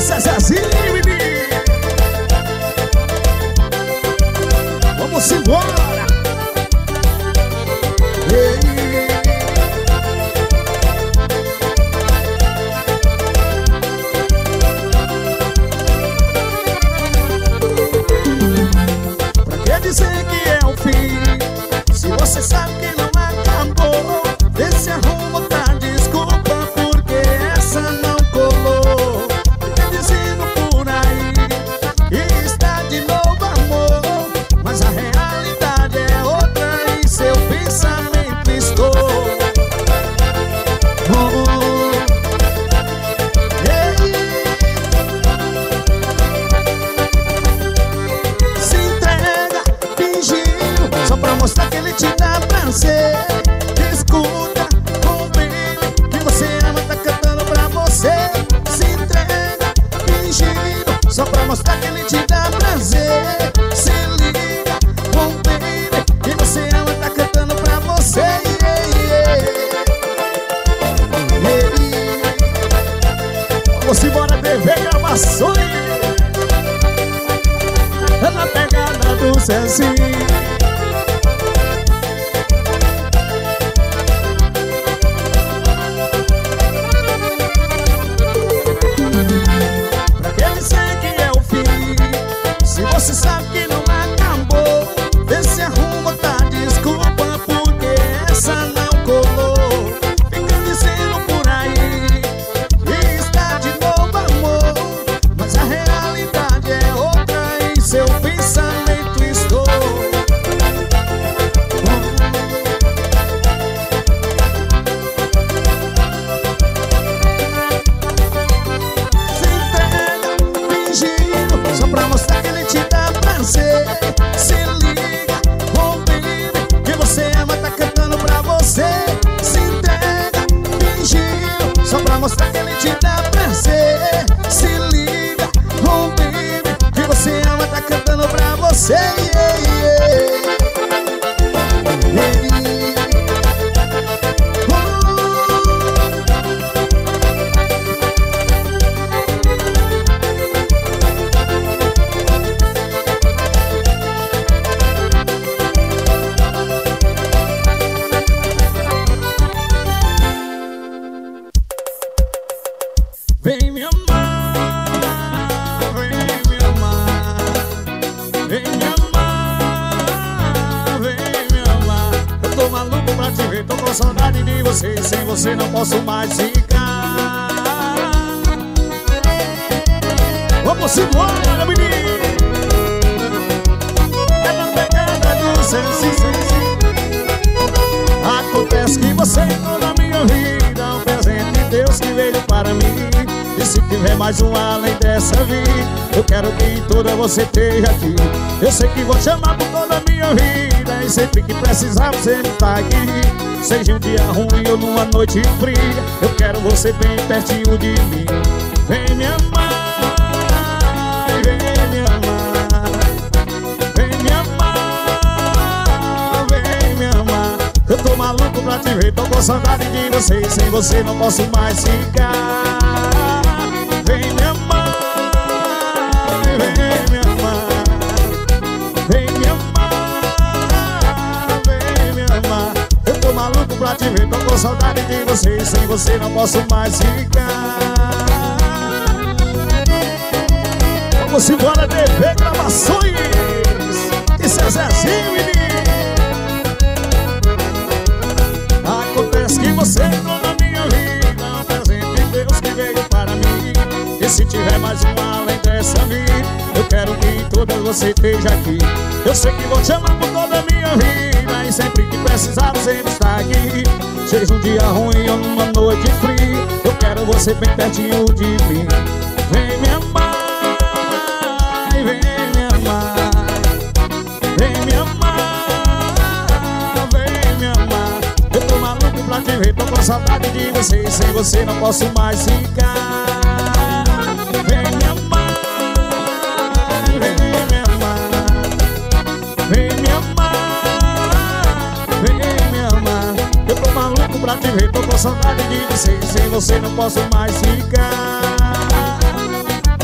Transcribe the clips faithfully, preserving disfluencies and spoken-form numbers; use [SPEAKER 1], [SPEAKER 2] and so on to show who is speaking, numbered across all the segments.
[SPEAKER 1] Isso é Zezinho, menino. Vamos embora. Ei. Dizer que é o fim, se você sabe que não acabou, vê se arruma outra desculpa, porque essa não colou. Fica dizendo por aí que está de novo amor, mas a realidade é outra e seu pensamento estou. Oh, hey. Se entrega fingindo, só pra mostrar que ele te dá prazer. Escuta, compreende que você ama, tá cantando pra você. Se entrega fingindo, só pra mostrar que ele te dá prazer. Se liga, compreende que você ama, tá cantando pra você. Yeah, yeah. Yeah. Vamos embora, T V Gravações. Na pegada do Zezinho. Pra que dizer que é o fim, se você sabe que não acabou, vê se arruma outra desculpa, porque essa não colou. Fica dizendo por aí que está de novo amor, mas a realidade é outra e seu pensamento estou. Se entrega fingindo, só pra mostrar que ele te dá prazer. Se liga, compreende que você ama, tá cantando pra você. Se entrega fingindo, só pra mostrar que ele te dá prazer. Se liga, compreende que você ama, tá cantando pra você. Yeah, yeah. Yeah. Vem me amar, vem me amar, vem me amar, vem me amar. Eu tô maluco pra te ver, tô com saudade de você, sem você não posso mais ficar. Vamos embora, menino. É na pegada do Zezinho. Acontece que você entrou na minha vida, um presente de Deus que veio para mim. E se tiver mais um além dessa vida, eu quero que toda você esteja aqui. Eu sei que vou te amar por toda a minha vida, e sempre que precisar você tá aqui. Seja um dia ruim ou numa noite fria, eu quero você bem pertinho de mim. Vem me amar, vem me amar, vem me amar, vem me amar. Eu tô maluco pra te ver, tô com saudade de você, e sem você não posso mais ficar. Vem me amar, vem me amar, vem me amar, vem me amar. Eu tô maluco pra te ver, tô com saudade de você, e sem você não posso mais ficar. Vamos embora, T V Gravações. Isso é Zezinho, menino. Acontece que você entrou na minha vida, um presente de Deus que veio para mim. E se tiver mais um além dessa vida, eu quero que toda você esteja aqui. Eu sei que vou te amar por toda a minha vida, e sempre que precisar você está aqui. Seja um dia ruim ou numa noite fria, eu quero você bem pertinho de mim. Vem me amar, vem me amar, vem me amar, vem me amar. Eu tô maluco pra te ver, tô com saudade de você, e sem você não posso mais ficar. Vem me amar, vem me amar, vem me amar, vem me amar. Eu tô maluco pra te ver, tô com saudade de você, e sem você não posso mais ficar.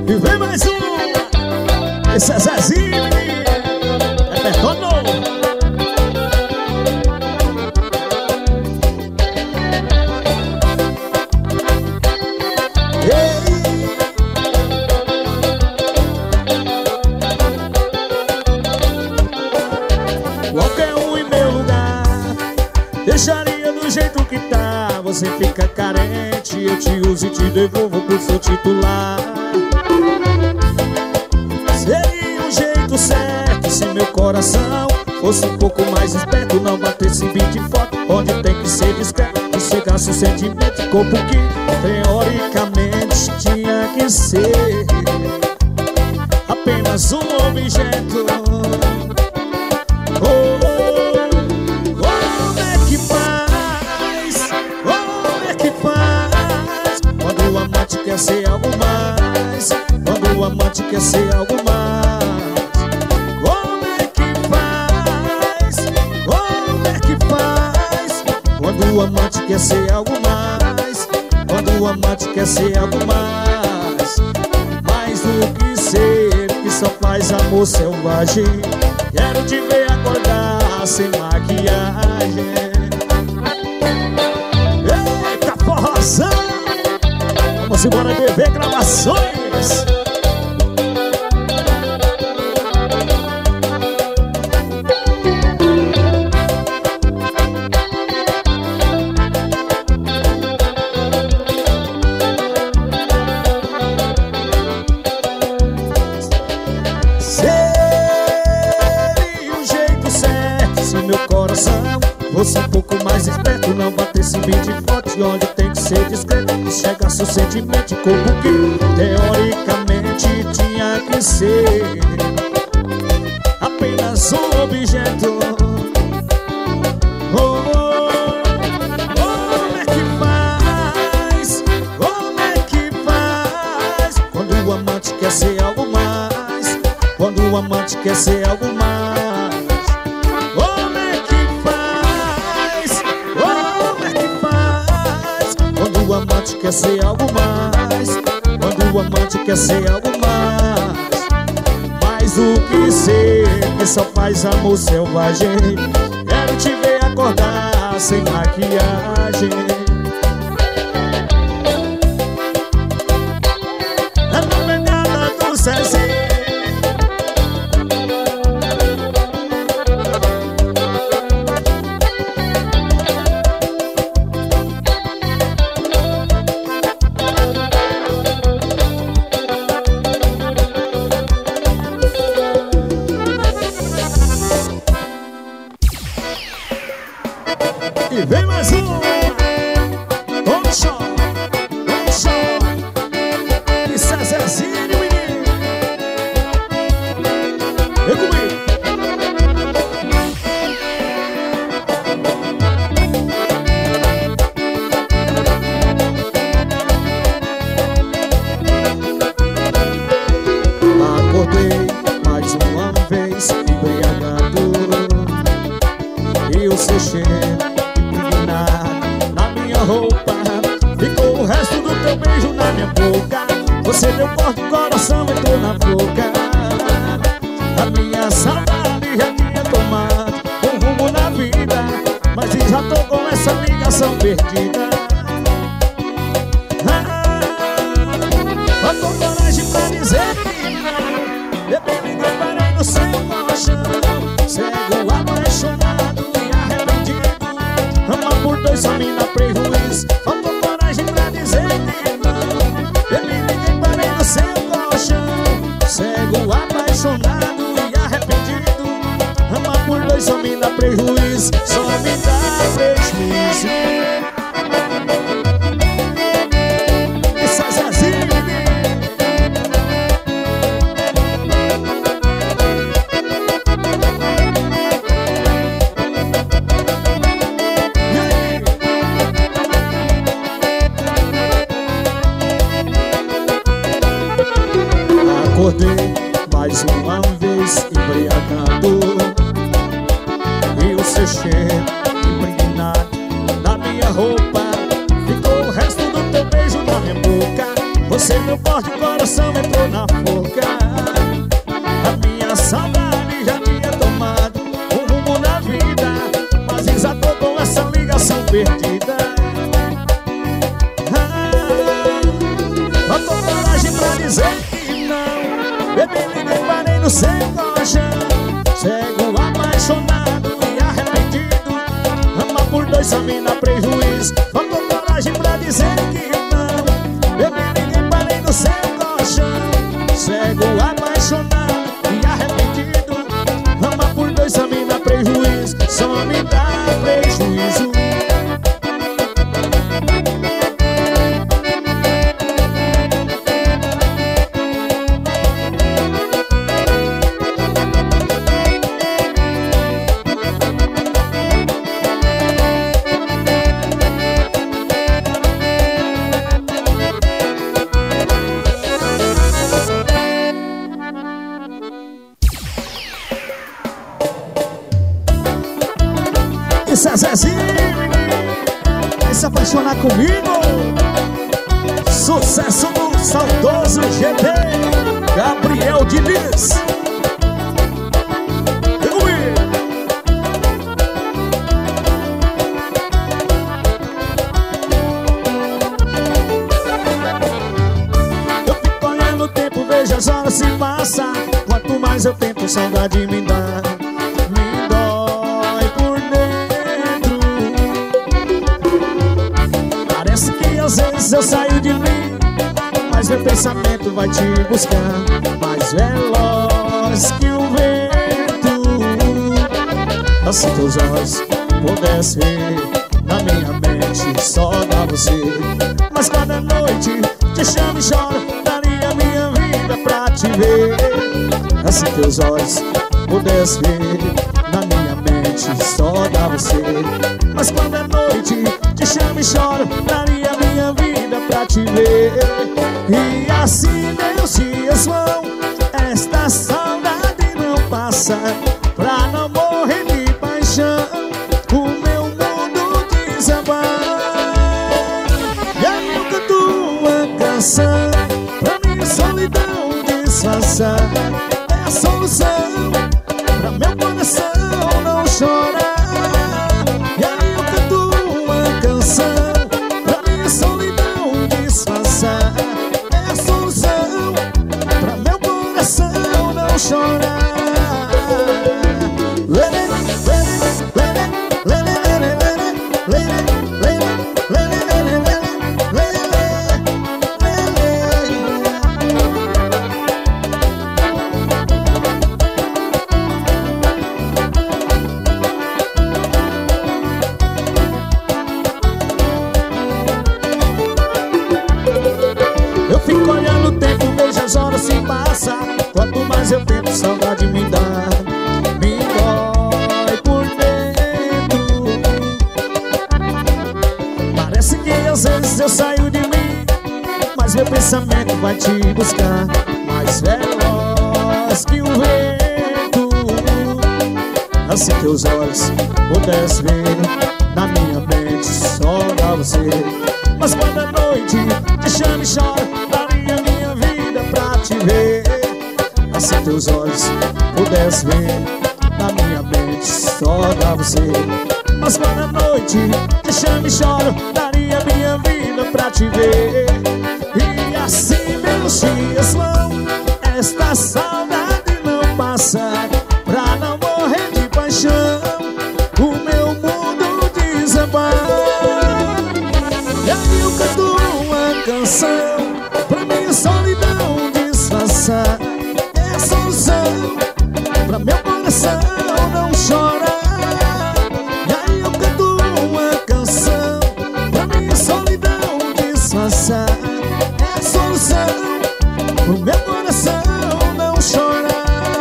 [SPEAKER 1] E vem mais um. Esse é Zezinho, é Bertone novo. Qualquer um em meu lugar deixaria do jeito que tá. Você fica carente, eu te uso e te devolvo por seu titular. Seria um jeito certo se meu coração fosse um pouco mais esperto. Não batesse beat forte, onde tem que ser discreto. E chegasse o sentimento e corpo que teoricamente tinha que ser apenas um objeto. Oh, oh, como é que faz? Como é que faz? Quando o amante quer ser algo mais. Quando o amante quer ser algo mais. Como é que faz? Como é que faz? Quando o amante quer ser algo mais. Quando o amante quer ser algo mais. Mais do que ser, que só faz amor selvagem. Quero te ver acordar sem maquiagem. Eita, forrozão! Vamos embora, B V Gravações. Fosse um pouco mais esperto, não batesse beat forte, onde tem que ser discreto. E chegasse o sentimento e corpo que teoricamente tinha que ser apenas um objeto. Oh, como é que faz? Como é que faz? Quando o amante quer ser algo mais. Quando o amante quer ser algo mais. Quando o amante quer ser algo mais. Quando o amante quer ser algo mais. Mais do que ser, que só faz amor selvagem. Quero te ver acordar sem maquiagem. Na pegada do Zezinho. E vem mais um. Um só, um só. Isso é Zezinho, menino. Vem comigo. Acordei mais uma vez embriagado. E o seu cheiro na minha roupa, ficou o resto do teu beijo na minha boca. Você deu corte, o coração entrou na boca. A minha saudade já tinha tomado um rumo na vida, mas já tô com essa ligação perdida. Ah, faltou coragem pra dizer que não. Bebê, liguei, parei no seu colchão. Cego, apaixonado e arrependido. Ama por dois, só me dá prejuízo. Faltou coragem pra dizer que não. Eu me liguei, parei no seu colchão. Cego, apaixonado e arrependido. Ama por dois, só me dá prejuízo. Só me dá prejuízo. Isso é Zezinho. Acordei mais uma vez embriagado. E o seu cheiro impregnado na minha roupa. Ficou o resto do teu beijo na minha boca. Você meu forte coração entrou na forca. A minha saudade já tinha tomado um rumo na vida, mas desatou com essa ligação perdida. Ah, faltou coragem pra dizer que não. Bebê, liguei, parei no seu colchão. Cego, apaixonado e arrependido. Amar por dois só me dá prejuízo. Faltou coragem pra dizer que não. Bebê, liguei, parei no seu colchão. Cego, apaixonado e arrependido. Amar por dois só me dá prejuízo. Só me dá prejuízo. Zezinho, vai se apaixonar comigo. Sucesso do saudoso G T Gabriel Diniz. Eu fico olhando o tempo, vejo as horas se passar. Quanto mais eu tento, saudade me dá. Às vezes eu saio de mim, mas meu pensamento vai te buscar, mais veloz que o vento. Se teus olhos pudessem ver, na minha mente só dá você. Mas cada noite te chamo e choro, daria minha vida pra te ver. Se teus olhos pudessem ver, na minha mente só dá você. Mas cada noite te chamo e choro, daria minha vida pra te ver. E assim meus dias vão, esta saudade não passa. Pra não morrer de paixão, o meu mundo desabar. E aí eu canto uma canção pra minha solidão disfarçar. É a solução pra meu coração não chorar. É a solução pra meu coração não chorar. Eu fico olhando o tempo, vejo as horas se passar. Quanto mais eu tento, saudade me dá. Me dói por dentro. Parece que às vezes eu saio de mim, mas meu pensamento vai te buscar, mais veloz que o vento. Se teus olhos pudessem ver, na minha mente só dá você. Mas cada noite te chamo e choro, daria minha vida pra te ver. Se teus olhos pudessem ver, na minha mente só dá você. Mas cada noite te chamo e choro, daria minha vida pra te ver. E assim meus dias vão, esta saudade não passa. Pra não morrer de paixão, o meu mundo desabar. E aí eu canto uma canção pra minha solidão disfarçar. É a solução pra meu coração não chorar. E aí eu canto uma canção pra minha solidão disfarçar. É a solução pro meu coração não chorar.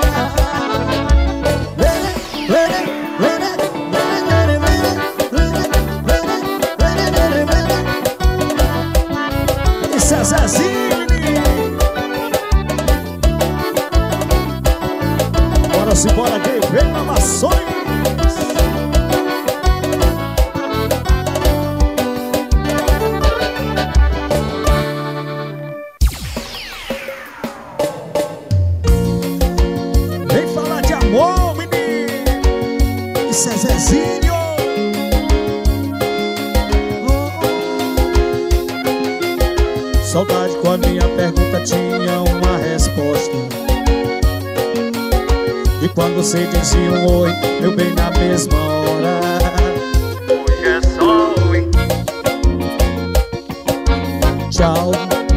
[SPEAKER 1] Zezinho, bora se bora que vem gravações. Zezinho. Saudade quando minha pergunta tinha uma resposta. E quando você dizia um oi, meu bem, na mesma hora. Hoje é só oi. Tchau.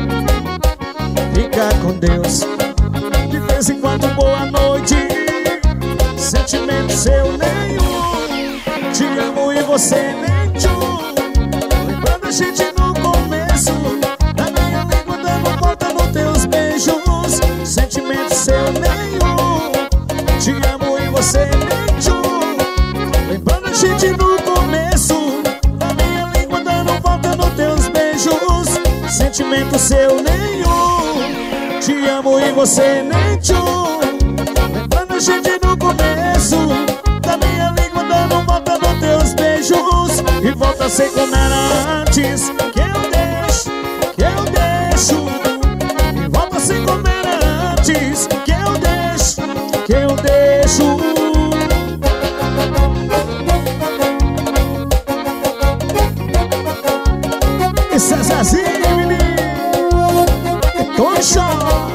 [SPEAKER 1] Fica com Deus. De vez em quando boa noite. Sentimento seu nenhum. Te amo e você nem tchum. Lembrando a gente no começo. Na minha língua dando volta nos teus beijos. Sentimento seu nenhum. Te amo e você nem tchum. Lembrando a gente no começo. Na minha língua dando volta nos teus beijos. Sentimento seu nenhum. Te amo e você nem tchum. Lembrando a gente no começo. Da minha língua dando volta nos teus beijos. E volta a ser como era antes. Que eu deixo, que eu deixo. E volta a ser como era antes. Que eu deixo, que eu deixo. Esse é Zezinho, menino. E Tony Short.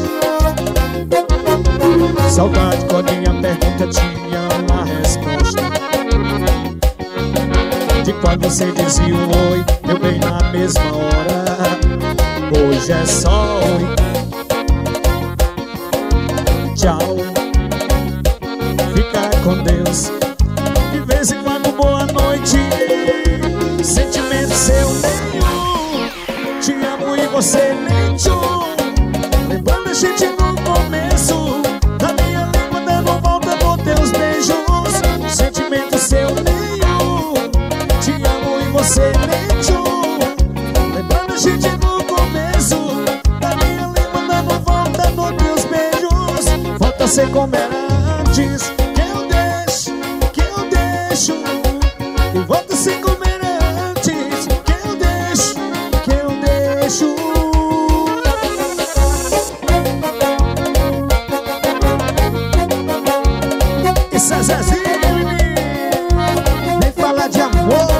[SPEAKER 1] Saudade quando minha pergunta tinha uma resposta. De quando você dizia um oi, meu bem, na mesma hora. Hoje é só oi. Tchau. Fica com Deus. De vez em quando boa noite. Sentimento seu nenhum. Te amo e você nem tchum. Lembrando a gente no começo. Da minha língua dando volta nos teus beijos. Sentimento seu nenhum. Te amo e você nem tchum. Lembrando a gente no começo. Da minha língua dando volta nos teus beijos. Volta a ser como era antes. Que eu deixo, que eu deixo. E volta a ser como era antes. Que eu deixo, que eu deixo. Isso é Zezinho, menino. Vem falar de amor.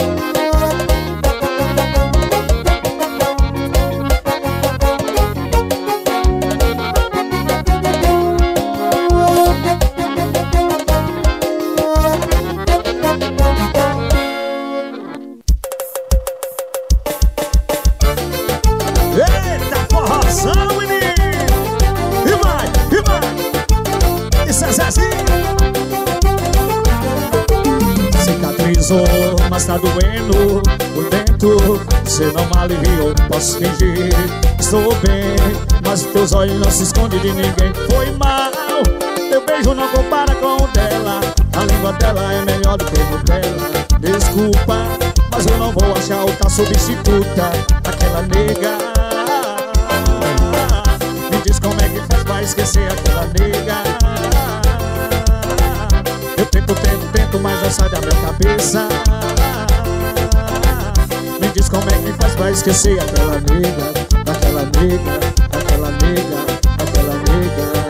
[SPEAKER 1] Eita, forrozão, menino. E vai, e vai. Isso é Zezinho. Cicatrizou, mas tá doendo por dentro. Você não me aliviou, posso fingir. Estou bem, mas os teus olhos não se escondem de ninguém. Foi mal, teu beijo não compara com o dela. A língua dela é melhor do que o dela. Desculpa, mas eu não vou achar outra substituta. Aquela nega. Me diz como é que faz pra esquecer aquela nega. Eu tento, tento, tento, mas não sai da minha cabeça. Me diz como é que faz pra esquecer aquela nega. Aquela nega, aquela nega, aquela nega.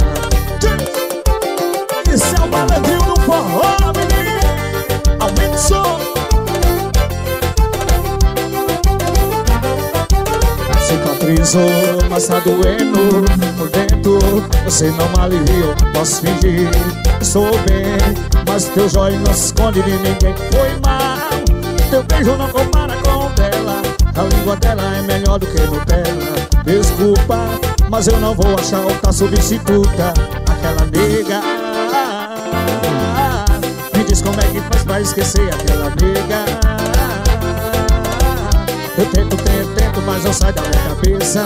[SPEAKER 1] Isso é o malandrinho do forró, menino. Aumenta o som. Cicatrizou, mas tá doendo por dentro. Você não me aliviou, posso fingir. Estou bem, mas teus olhos não se escondem de ninguém. Foi mal, teu beijo não compara com o dela. A língua dela é melhor do que Nutella. Desculpa, mas eu não vou achar outra substituta. Aquela nega. Me diz como é que faz pra esquecer aquela nega. Eu tento, tento, tento, mas não sai da minha cabeça.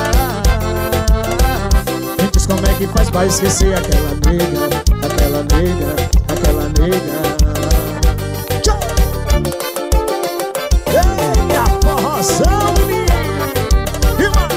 [SPEAKER 1] Me diz como é que faz pra esquecer aquela nega. Aquela nega, aquela nega. Tchau! Eita, forrozão, menino! E vai!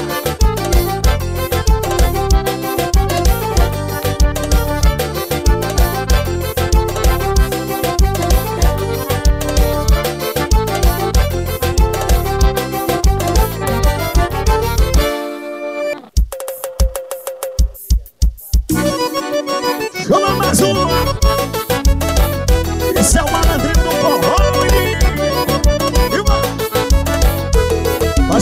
[SPEAKER 1] Chama mais uma!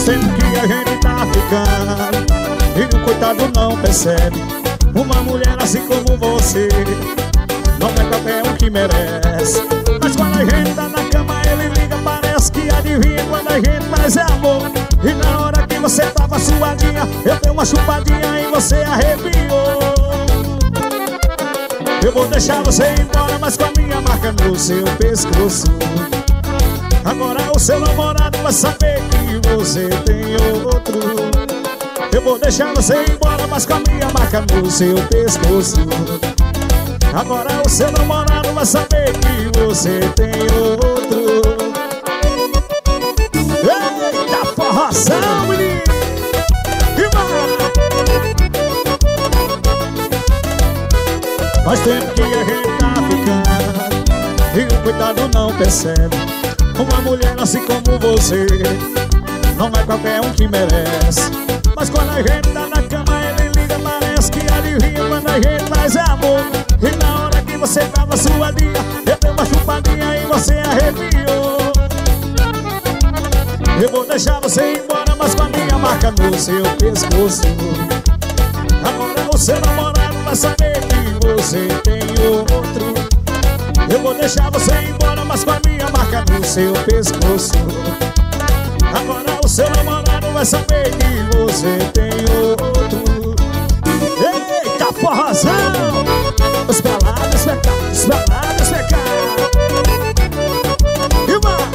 [SPEAKER 1] Faz tempo que a gente tá ficando e o coitado não percebe. Uma mulher assim como você não é qualquer um que merece. Mas quando a gente tá na cama ele liga, parece que adivinha quando a gente faz é amor. E na hora que você tava suadinha, eu dei uma chupadinha e você arrepiou. Eu vou deixar você ir embora, mas com a minha marca no seu pescoço. Agora o seu namorado vai saber que você tem outro. Eu vou deixar você ir embora, mas com a minha marca no seu pescoço. Agora o seu namorado vai saber que você tem outro. Eita, forração, menino! E vai! Faz tempo que a gente tá ficando e o coitado não percebe. Uma mulher assim como você não é qualquer um que merece. Mas quando a gente tá na cama ele liga, parece que adivinha quando a gente faz amor. E na hora que você tava suadinha, eu dei uma chupadinha e você arrepiou. Eu vou deixar você ir embora, mas com a minha marca no seu pescoço. Agora o seu namorado vai saber que você tem outro. Eu vou deixar você ir embora, mas com a minha marca no seu pescoço. Agora o seu namorado vai saber que você tem outro. Eita, forrozão! Os balados pecados, os balados pecados. E vai!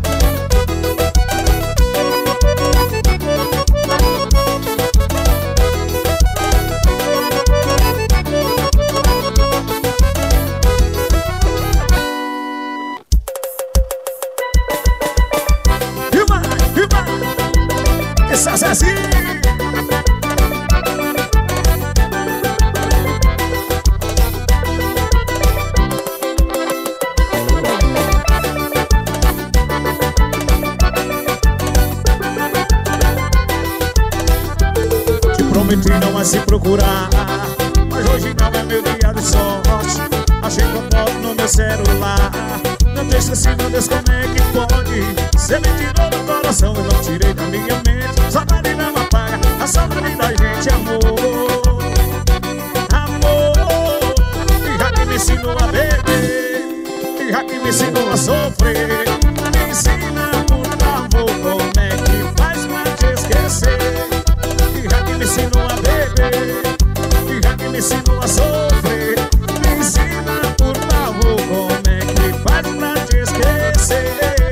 [SPEAKER 1] Prometi não vai se procurar, mas hoje não é meu dia de sorte. Achei tua foto no meu celular. Não te esqueci, meu Deus, como é que pode? Você me tirou do coração, eu não tirei da minha mente. Saudade não apaga, a saudade da gente, amor. Amor, e já que me ensinou a beber, e já que me ensinou a sofrer, me ensina, por favor, como é que faz pra te esquecer. Já que me ensinou a beber, e já que me ensinou a sofrer, me ensina, por favor, como é que faz pra te esquecer.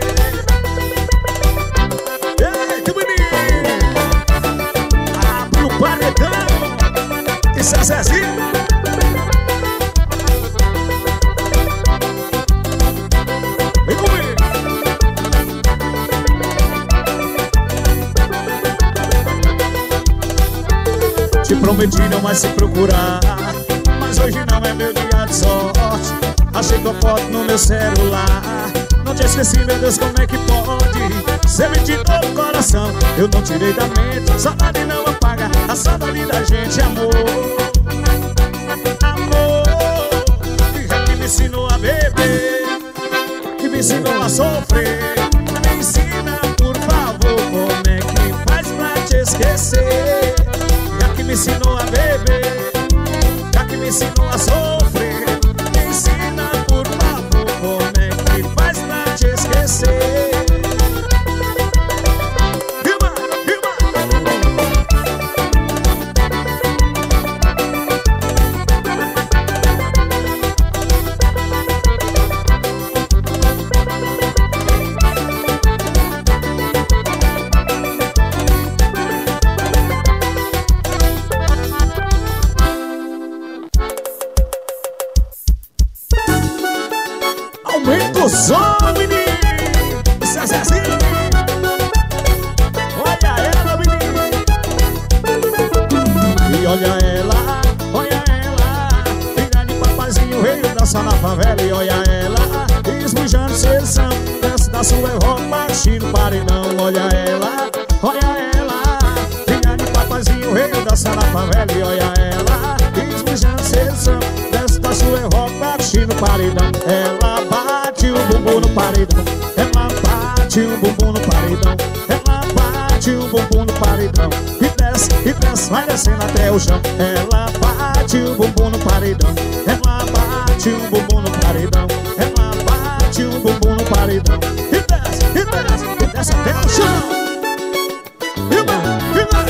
[SPEAKER 1] Ei, que bonito! Abre o paredão, isso é Zezinho. Vem comigo! Te prometi não mais se procurar, mas hoje não é meu dia de sorte. Achei tua foto no meu celular. Não te esqueci, meu Deus, como é que pode? Você me tirou do coração, eu não tirei da mente. Saudade não apaga, a saudade da gente, amor. Amor, que já que me ensinou a beber, que me ensinou a sofrer, me ensina, por favor, como é que faz pra te esquecer. Que me ensinou a beber, já que me ensinou a sofrer, me ensina, por favor, como é que faz pra te esquecer. Rima, rima. Aumenta o som, menino! Isso é Zezinho! Olha ela, menino! E olha ela, olha ela, filha de papazinho, veio dançar na favela. E olha ela, esbujando seleção, desce da sua roupa, tira o paredão. Olha ela, olha ela, filha de papazinho, veio dançar na favela. E olha ela, esbujando seleção, desce da sua roupa, tira o paredão. Ela bate o bumbum no paredão, ela bate o bumbum no paredão, ela bate o desce, vai descendo até o chão. Ela bate o bumbum no paredão. Ela bate o bumbum no paredão. Ela bate o bumbum no paredão. E desce, e desce, e desce até o chão. E vai, e vai.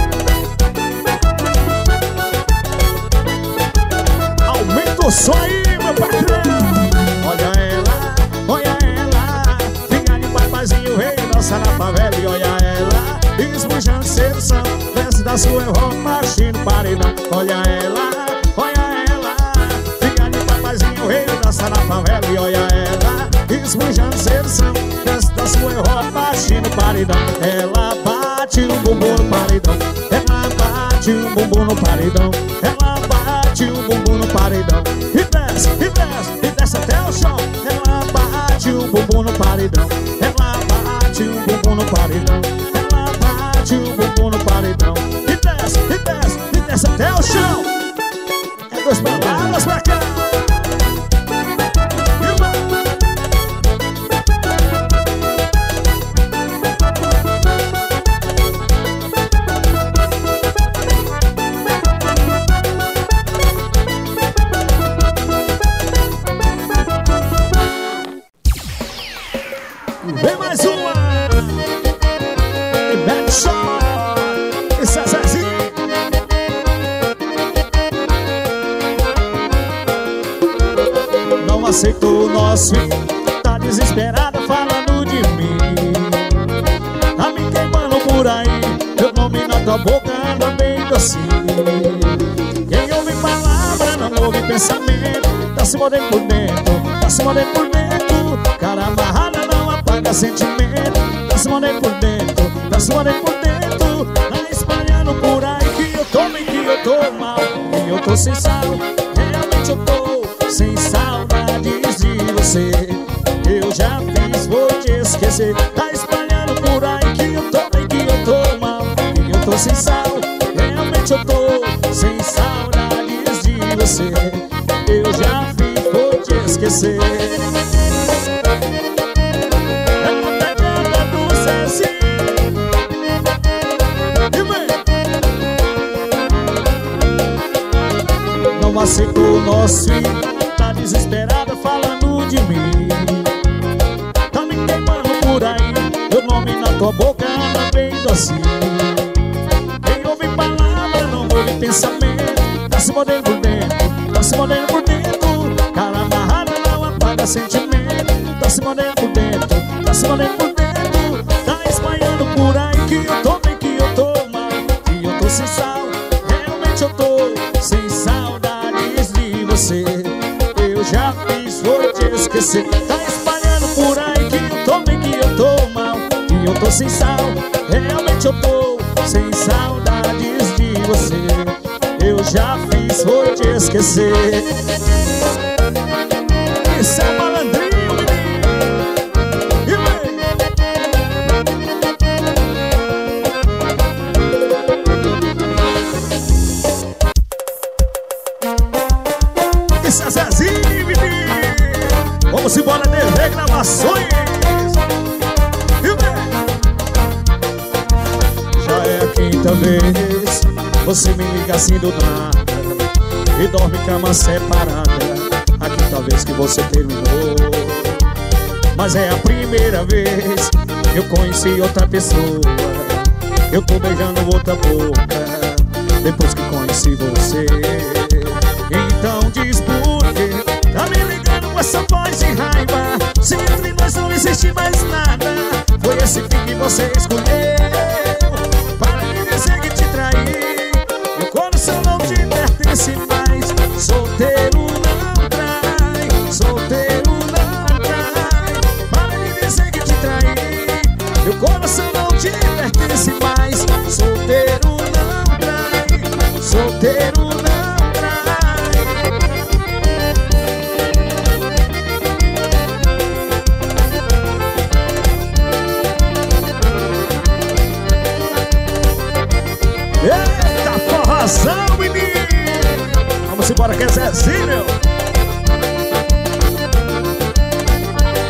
[SPEAKER 1] Aumenta o som aí, meu patrão. Olha ela, olha ela, fica de papazinho, rei, dança na favela. E olha ela, esmujando sedução, desce da sua roupa, no paredão. Olha ela, olha ela, fica de papazinho, rei, dança na favela. E olha ela, esmujando sedução, desce da sua roupa, no paredão. Ela bate o bumbum no paredão. Ela bate o bumbum no paredão. Ela bate o bumbum no paredão. E desce, e desce, e desce até o chão. Ela bate o bumbum no paredão. Ela bate o bumbum no paredão. Ela bate o bumbum no paredão. E desce, e desce, e desce até o chão. É dois pra lá, dois pra cá. E vai. Vem mais uma. E mete só. E Cezazinho. Não aceitou o nosso fim. Tá desesperada falando de mim. Tá me queimando por aí. Meu nome na tua boca anda bem docinho. Quem ouve palavra não ouve pensamento. Tá se mordendo por dentro. Tá se mordendo por dentro. Cara amarrada não apaga sentimento. Tá se mordendo por dentro. Tá se mordendo por dentro. Tá espalhando por aí que eu tô bem, que eu tô mal, que eu tô sem sal. Realmente eu tô sem saudades de você. Eu já fiz, vou te esquecer. Tá espalhando por aí que eu tô bem, que eu tô mal, que eu tô sem sal. Realmente eu tô sem saudades de você. Eu já fiz, vou te esquecer. Não aceitou o nosso fim. Tá desesperada falando de mim. Tá me queimando por aí. Meu nome na tua boca anda bem docinho. Quem ouve palavra não ouve pensamento. Tá se mordendo por dentro. Tá se mordendo por dentro. Cara amarrada não apaga sentimento. Tá se mordendo por dentro. Tá se mordendo por dentro. Tá espalhando por aí que eu tô bem, que eu tô mal, que eu tô sem sal. Realmente eu tô sem saudades de você. Eu já fiz, vou te esquecer. Tá espalhando por aí que eu tô bem, que eu tô mal, que eu tô sem sal. Realmente eu tô sem saudades de você. Eu já fiz, vou te esquecer. Isso é malandrinho, menino. E vem. Isso é Zezinho, menino. Vamos embora, D V Gravações. E vem. Já é a quinta vez você me liga assim do nada e dorme cama separada. A quinta vez que você terminou. Mas é a primeira vez que eu conheci outra pessoa. Eu tô beijando outra boca depois que conheci você. Então diz por quê tá me ligando com essa voz de raiva, se entre nós não existe mais nada. Foi esse fim que você escolheu para me dizer que te traí. Meu coração não te pertence mais. Solteiro não trai, solteiro não trai, para me dizer que te traí. Meu coração não te pertence mais. Solteiro não trai, solteiro não trai. Eita forrazão, menino. Vamos embora que é Zezinho.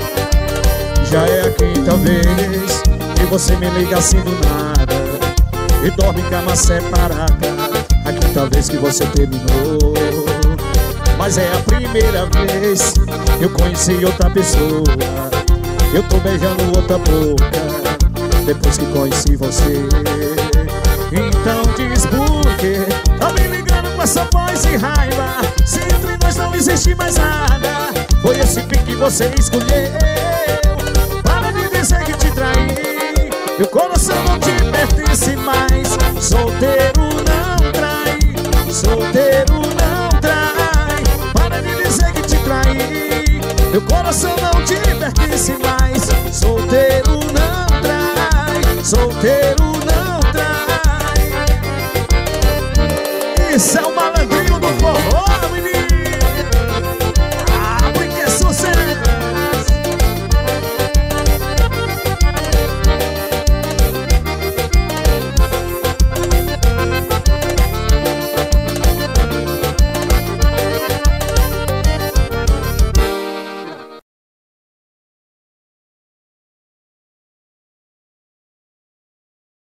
[SPEAKER 1] Já é a quinta vez que você me liga assim do nada e dorme em cama separada. A quinta vez que você terminou, mas é a primeira vez que eu conheci outra pessoa. Eu tô beijando outra boca depois que conheci você. Então diz por quê tá me ligando com essa voz de raiva, se entre nós não existe mais nada. Foi esse fim que você escolheu. Para de dizer que te traí, meu coração não te pertence mais. Solteiro não trai, solteiro não trai. Para de dizer que te traí, meu coração não te pertence mais. Solteiro